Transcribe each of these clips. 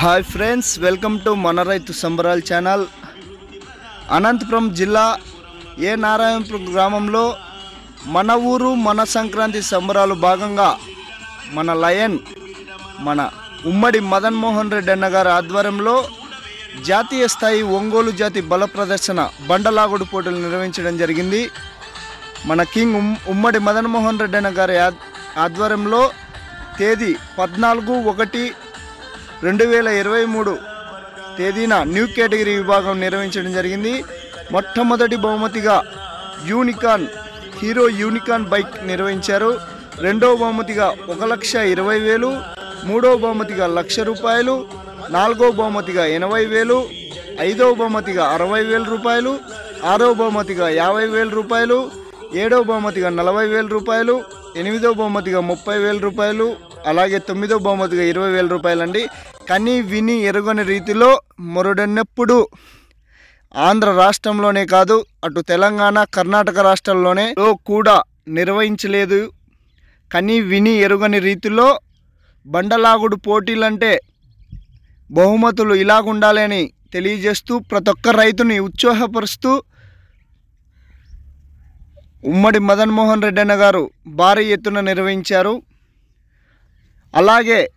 Hi friends, welcome to మన రైతు సంబరాల్ channel. Anantapuram జిల్లా ఏ నారాయణపురం గ్రామంలో మన ఊరు మన సంక్రాంతి సంబరాలు భాగంగా మన లయన్ మన ఉమ్మడి మదన్ మోహన్ రెడ్డి అన్న గారి ఆధ్వర్యంలో జాతీయ స్థాయి ఒంగోలు జాతి బల ప్రదర్శన బండలాగుడు పోటీలు నిర్వహించడం జరిగింది. మన కింగ్ ఉమ్మడి మదన్ మోహన్ రెడ్డి అన్న గారి ఆధ్వర్యంలో తేదీ 14/1/2023 తేదీన న్యూ కేటగిరీ విభాగం నిర్వహించడం జరిగింది. మొట్టమొదటి బహుమతిగా హీరో యూనికాన్ బైక్ నిర్వహించారు. రెండవ బహుమతిగా 1,20,000, మూడవ బహుమతిగా ₹1,00,000, నాలుగవ బహుమతిగా 80,000, ఐదవ బహుమతిగా ₹60,000, ఆరవ బహుమతిగా ₹50,000, ఏడవ బహుమతిగా ₹40,000, ఎనిమిదవ బహుమతిగా ₹30,000, అలాగే తొమ్మిదవ బహుమతిగా ₹20,000 అండి. కని విని ఎరుగని రీతిలో మరుడన్నప్పుడు ఆంధ్ర రాష్ట్రంలోనే కాదు, అటు తెలంగాణ కర్ణాటక రాష్ట్రాల్లోనే కూడా నిర్వహించలేదు. కని విని ఎరుగని రీతిలో బండలాగుడు పోటీలంటే బహుమతులు ఇలాగుండాలి అని తెలియజేస్తూ ప్రతి ఒక్క రైతుని ఉత్సాహపరుస్తూ ఉమ్మడి మదన్ మోహన్ రెడ్డి అన్న గారు భారీ ఎత్తున నిర్వహించారు. అలాగే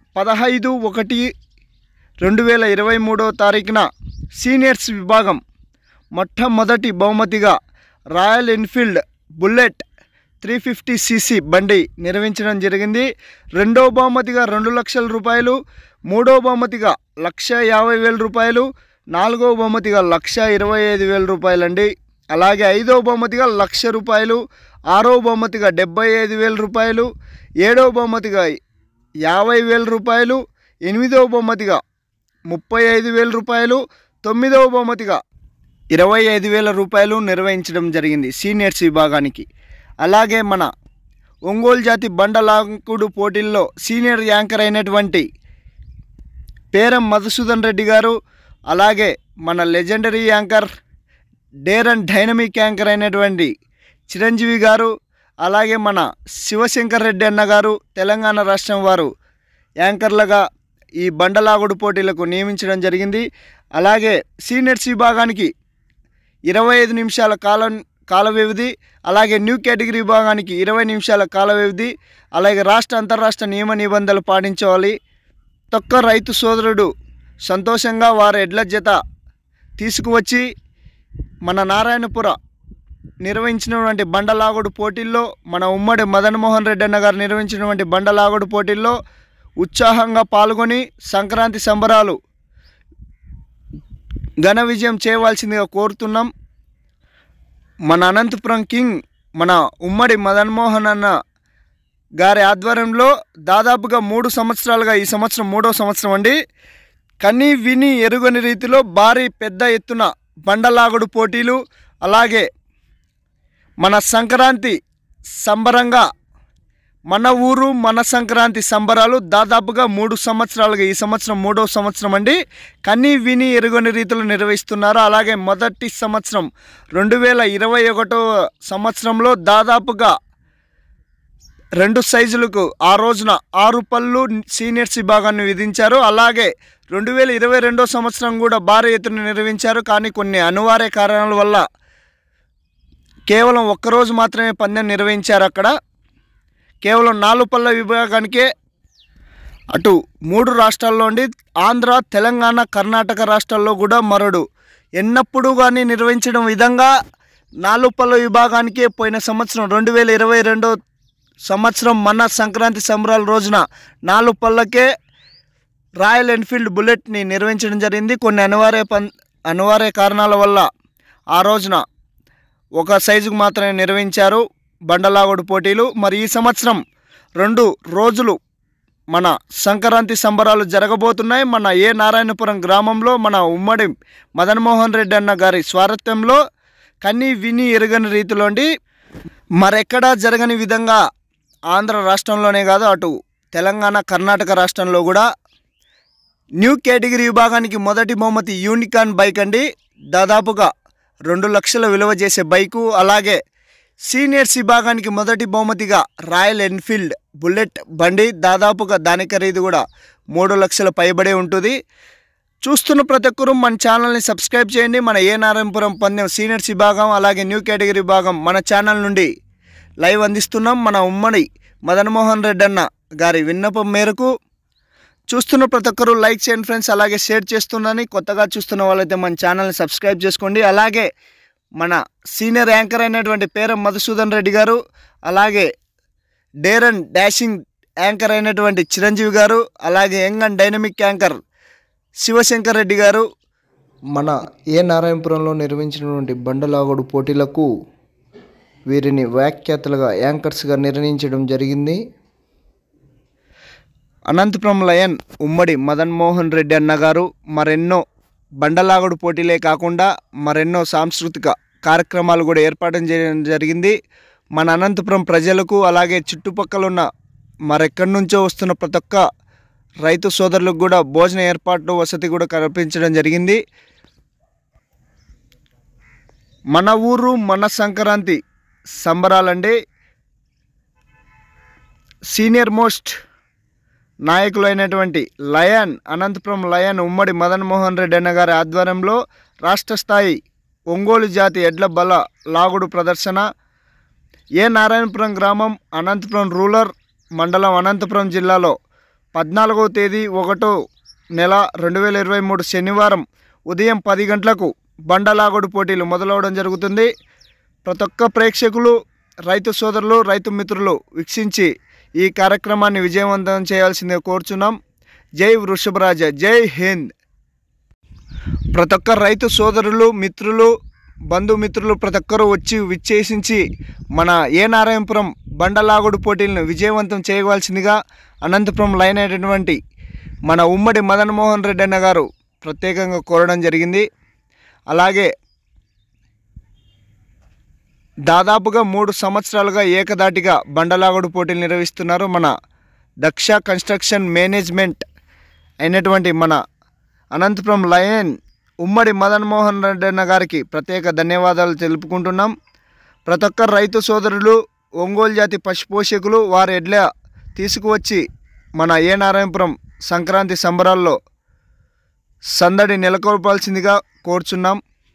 15/1/2023 సీనియర్స్ విభాగం మొట్టమొదటి బహుమతిగా రాయల్ ఎన్ఫీల్డ్ బుల్లెట్ 350cc బండి నిర్వహించడం జరిగింది. రెండవ బహుమతిగా ₹2,00,000, మూడవ బహుమతిగా ₹1,50,000, నాలుగవ బహుమతిగా ₹1,25,000 అండి. అలాగే ఐదవ బహుమతిగా ₹1,00,000, ఆరవ బహుమతిగా ₹75,000, ఏడవ బహుమతిగా ₹50,000, ఎనిమిదవ బహుమతిగా ₹35,000, తొమ్మిదవ బహుమతిగా ₹25,000 నిర్వహించడం జరిగింది సీనియర్స్ విభాగానికి. అలాగే మన ఒంగోలు జాతి బండలాగుడు పోటీల్లో సీనియర్ యాంకర్ అయినటువంటి పేరం మధుసూదన్ రెడ్డి గారు, అలాగే మన legendary anchor dare and dynamic anchor అయినటువంటి చిరంజీవి గారు, అలాగే మన శివశంకర్ రెడ్డి అన్న గారు తెలంగాణ రాష్ట్రం వారు యాంకర్లుగా ఈ బండలాగుడు పోటీలకు నియమించడం జరిగింది. అలాగే సీనియర్స్ విభాగానికి 25 నిమిషాల కాల వ్యవధి, అలాగే న్యూ కేటగిరీ విభాగానికి 20 నిమిషాల కాల వ్యవధి, అలాగే రాష్ట్ర అంతర్రాష్ట్ర నియమ నిబంధనలు పాటించాలి. ఒక్క రైతు సోదరుడు సంతోషంగా వారి ఎడ్ల జత తీసుకువచ్చి మన నారాయణపుర నిర్వహించినటువంటి బండలాగుడు పోటీల్లో, మన ఉమ్మడి మదన్ మోహన్ రెడ్డి అన్న గారు నిర్వహించినటువంటి బండలాగుడు పోటీల్లో ఉత్సాహంగా పాల్గొని సంక్రాంతి సంబరాలు ఘన విజయం చేయవలసిందిగా కోరుతున్నాం. మన అనంతపురం కింగ్ మన ఉమ్మడి మదన్ మోహన్ అన్న గారి ఆధ్వర్యంలో దాదాపుగా 3 సంవత్సరాలుగా, ఈ సంవత్సరం 3వ సంవత్సరం అండి, కని విని ఎరుగని రీతిలో భారీ పెద్ద ఎత్తున బండలాగుడు పోటీలు, అలాగే మన సంక్రాంతి సంబరంగా మన ఊరు మన సంక్రాంతి సంబరాలు దాదాపుగా 3 సంవత్సరాలుగా, ఈ సంవత్సరం 3వ సంవత్సరం అండి, కని విని ఎరుగని రీతిలో నిర్వహిస్తున్నారు. అలాగే మొదటి సంవత్సరం 2021 సంవత్సరంలో దాదాపుగా 2 సైజులకు ఆ రోజున 6 పళ్ళు సీనియర్స్ విభాగాన్ని విధించారు. అలాగే 2022 సంవత్సరం కూడా భారీ ఎత్తున నిర్వహించారు. కానీ కొన్ని అనివార్య కారణాల వల్ల కేవలం ఒక్కరోజు మాత్రమే పందెం నిర్వహించారు. అక్కడ కేవలం 4 పళ్ళ విభాగానికే అటు 3 రాష్ట్రాల్లో ఉండి ఆంధ్ర, తెలంగాణ, కర్ణాటక రాష్ట్రాల్లో కూడా మరొడు ఎన్నప్పుడు కానీ నిర్వహించడం విధంగా 4 పళ్ళ విభాగానికే పోయిన సంవత్సరం 2022 సంవత్సరం మన సంక్రాంతి సంబరాల రోజున 4 పళ్ళకే రాయల్ ఎన్ఫీల్డ్ బుల్లెట్ని నిర్వహించడం జరిగింది. కొన్ని అనివార్య కారణాల వల్ల ఆ రోజున ఒక సైజుకు మాత్రమే నిర్వహించారు బండలాగుడు పోటీలు. మరి ఈ సంవత్సరం 2 రోజులు మన సంక్రాంతి సంబరాలు జరగబోతున్నాయి. మన ఏ నారాయణపురం గ్రామంలో మన ఉమ్మడి మదన్ మోహన్ రెడ్డి అన్న గారి స్వారథ్యంలో కని విని ఎరుగని రీతిలో మరెక్కడా జరగని విధంగా ఆంధ్ర రాష్ట్రంలోనే కాదు, అటు తెలంగాణ కర్ణాటక రాష్ట్రంలో కూడా న్యూ కేటగిరీ విభాగానికి మొదటి బహుమతి యూనికాన్ బైక్ అండి, దాదాపుగా 2 లక్షల విలువ చేసే బైకు. అలాగే సీనియర్స్ విభాగానికి మొదటి బహుమతిగా రాయల్ ఎన్ఫీల్డ్ బుల్లెట్ బండి, దాదాపుగా దాని ఖరీదు కూడా 3 లక్షల పైబడే ఉంటుంది. చూస్తున్న ప్రతి ఒక్కరూ మన ఛానల్ని సబ్స్క్రైబ్ చేయండి. మన ఏ నారాయణపురం పందెం సీనియర్స్ విభాగం అలాగే న్యూ కేటగిరీ విభాగం మన ఛానల్ నుండి లైవ్ అందిస్తున్నాం. మన ఉమ్మడి మదన్మోహన్ రెడ్డి అన్న గారి విన్నపం మేరకు చూస్తున్న ప్రతి ఒక్కరూ లైక్ చేయండి ఫ్రెండ్స్, అలాగే షేర్ చేస్తున్నారని. కొత్తగా చూస్తున్న వాళ్ళైతే మన ఛానల్ని సబ్స్క్రైబ్ చేసుకోండి. అలాగే మన సీనియర్ యాంకర్ అయినటువంటి పేరం మధుసూదన్ రెడ్డి గారు, అలాగే డేర్ అండ్ డాషింగ్ యాంకర్ అయినటువంటి చిరంజీవి గారు, అలాగే young and dynamic anchor Shivashankar Reddy గారు మన ఏ నారాయణపురంలో నిర్వహించినటువంటి బండలాగుడు పోటీలకు వీరిని వ్యాఖ్యాతలుగా యాంకర్స్గా నిర్ణయించడం జరిగింది. అనంతపురం లయన్ ఉమ్మడి మదన్మోహన్ రెడ్డి అన్నగారు మరెన్నో బండలాగుడు పోటీలే కాకుండా మరెన్నో సాంస్కృతిక కార్యక్రమాలు కూడా ఏర్పాటు చేయడం జరిగింది. మన అనంతపురం ప్రజలకు అలాగే చుట్టుపక్కల ఉన్న మరెక్కడి నుంచో వస్తున్న ప్రతి ఒక్క రైతు సోదరులకు కూడా భోజన ఏర్పాట్లు వసతి కూడా కల్పించడం జరిగింది. మన ఊరు మన సంక్రాంతి సంబరాలండి. సీనియర్ మోస్ట్ నాయకులైనటువంటి లయన్ అనంతపురం లయన్ ఉమ్మడి మదన్మోహన్ రెడ్డి అన్న గారి ఆధ్వర్యంలో రాష్ట్ర స్థాయి ఒంగోలు జాతి ఎడ్ల బల లాగుడు ప్రదర్శన ఏ నారాయణపురం గ్రామం అనంతపురం రూరల్ మండలం అనంతపురం జిల్లాలో 14వ తేదీ 1వ నెల 2023 శనివారం ఉదయం 10 గంటలకు బండలాగుడు పోటీలు మొదలవడం జరుగుతుంది. ప్రతి ఒక్క ప్రేక్షకులు రైతు సోదరులు రైతు మిత్రులు వీక్షించి ఈ కార్యక్రమాన్ని విజయవంతం చేయాల్సిందిగా కోరుచున్నాం. జై వృషభరాజ, జై హింద్. ప్రతి ఒక్క రైతు సోదరులు మిత్రులు బంధుమిత్రులు ప్రతి ఒక్కరూ వచ్చి విచ్చేసించి మన ఏ నారాయణపురం బండలాగుడు పోటీలను విజయవంతం చేయవలసిందిగా అనంతపురం లైన్ అయినటువంటి మన ఉమ్మడి మదన్మోహన్ రెడ్డి అన్న గారు ప్రత్యేకంగా కోరడం జరిగింది. అలాగే దాదాపుగా 3 సంవత్సరాలుగా ఏకదాటిగా బండలాగుడు పోటీలు నిర్వహిస్తున్నారు. మన దక్ష కన్స్ట్రక్షన్ మేనేజ్మెంట్ అయినటువంటి మన అనంతపురం లయన్ ఉమ్మడి మదన్మోహన్ రెడ్డి అన్న గారికి ప్రత్యేక ధన్యవాదాలు తెలుపుకుంటున్నాం. ప్రతి ఒక్క రైతు సోదరులు ఒంగోలు జాతి పశుపోషకులు వారి ఎడ్ల తీసుకువచ్చి మన ఏ నారాయణపురం సంక్రాంతి సంబరాల్లో సందడి నెలకొల్పాల్సిందిగా కోరుచున్నాం.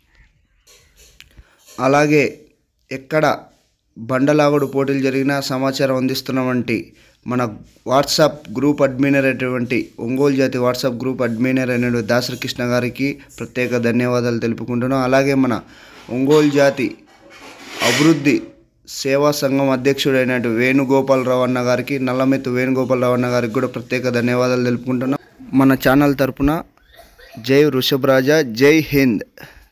అలాగే ఎక్కడ బండలాగుడు పోటీలు జరిగినా సమాచారం అందిస్తున్నటువంటి మన వాట్సాప్ గ్రూప్ అడ్మినర్ అయినటువంటి ఒంగోలు జాతి వాట్సాప్ గ్రూప్ అడ్మినర్ అయినటువంటి దాసరి కృష్ణ గారికి ప్రత్యేక ధన్యవాదాలు తెలుపుకుంటున్నాం. అలాగే మన ఒంగోలు జాతి అభివృద్ధి సేవా సంఘం అధ్యక్షుడైనటువంటి వేణుగోపాలరావు అన్న గారికి నల్లమెత్తు వేణుగోపాలరావు అన్న గారికి కూడా ప్రత్యేక ధన్యవాదాలు తెలుపుకుంటున్నాం. మన ఛానల్ తరపున జై వృషభరాజ, జై హింద్.